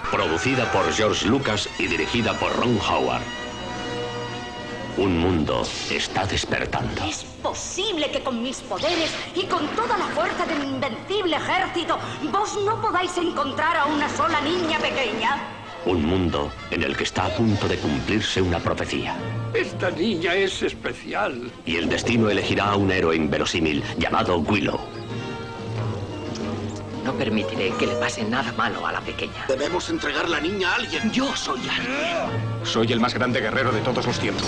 Producida por George Lucas y dirigida por Ron Howard. Un mundo está despertando. ¿Es posible que con mis poderes y con toda la fuerza de mi invencible ejército vos no podáis encontrar a una sola niña pequeña? Un mundo en el que está a punto de cumplirse una profecía. Esta niña es especial. Y el destino elegirá a un héroe inverosímil llamado Willow. No permitiré que le pase nada malo a la pequeña. Debemos entregar la niña a alguien. Yo soy alguien. Soy el más grande guerrero de todos los tiempos.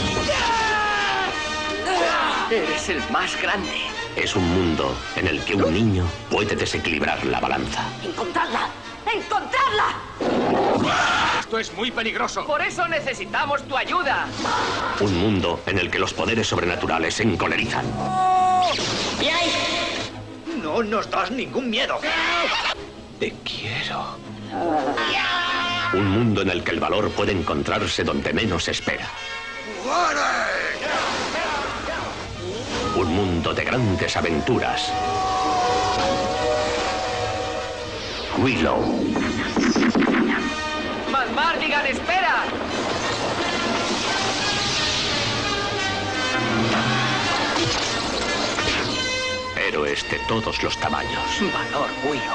Eres el más grande. Es un mundo en el que un niño puede desequilibrar la balanza. ¡Encontrarla! ¡Encontrarla! Esto es muy peligroso. Por eso necesitamos tu ayuda. Un mundo en el que los poderes sobrenaturales se encolerizan. No nos das ningún miedo. Te quiero. Un mundo en el que el valor puede encontrarse donde menos se espera. Un mundo de grandes aventuras. Willow. Mardigan, espera. Héroes de todos los tamaños. Valor, Willow.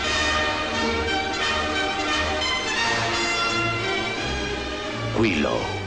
Willow.